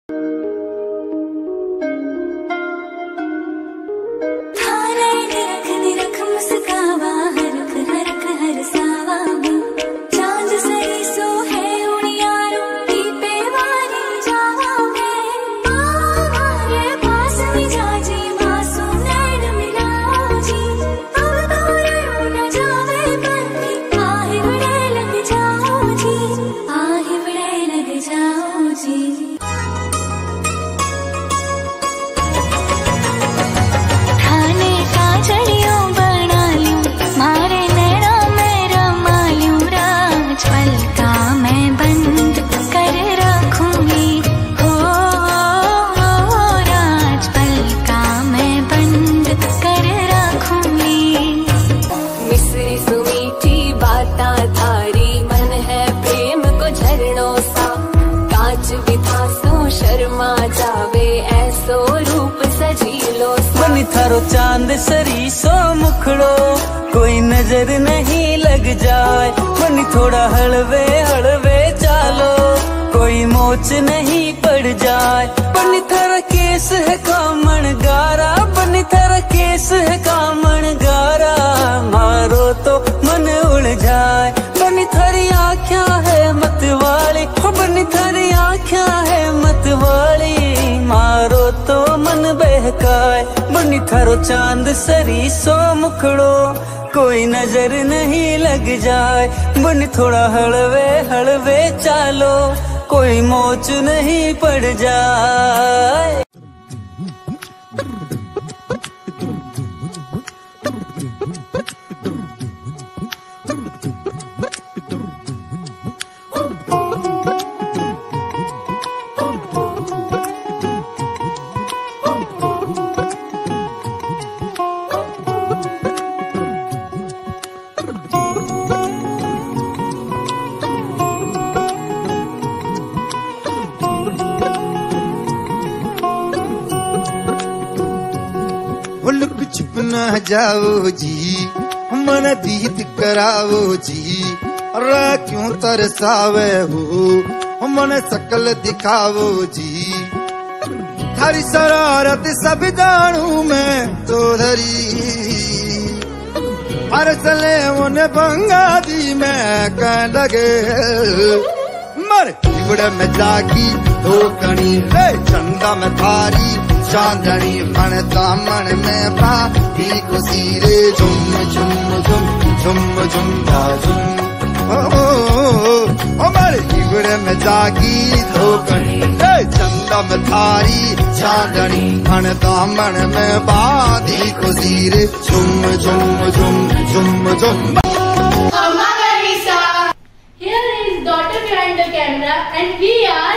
बनी थारो चांद सरी सो मुखड़ो कोई नजर नहीं लग जाए। बनी थोड़ा हलवे हलवे चालो कोई मोच नहीं पड़ जाए। बनी थारा केस है कामण गारा, बनी थारा केस है कामण गारा, मारो तो मन उड़ जाए। बनी थारी आँखियाँ है मत वाली, बनी थारी आँखियाँ है मत वाली, मारो तो मन बहकाए। बनी थारो चांद सरी सो मुखड़ो कोई नजर नहीं लग जाए। बनी थोड़ा हलवे हलवे चालो कोई मोच नहीं पड़ जाए। लुक छुप न जाओ जी, मन दीद कराओ जी, अरे क्यों तरसावे हो मन शकल दिखाओ जी। थारी शरारत सब जानू मैं तो धरी, हर चले उन्हें बंगा दी मैं कह लगे। मर बिगड़ में जागी दो कणी चंदा में थारी चांदनी, मन दामन में बाती खुशी रे झुम झुम झुम झुम झुम झुम। ओ मर बिगड़ में जागी दो कणी चंदा में थारी चांदनी, मन दामन में बाती खुशी रे झुम झुम झुम झुम झुम। Here is daughter behind the camera and we are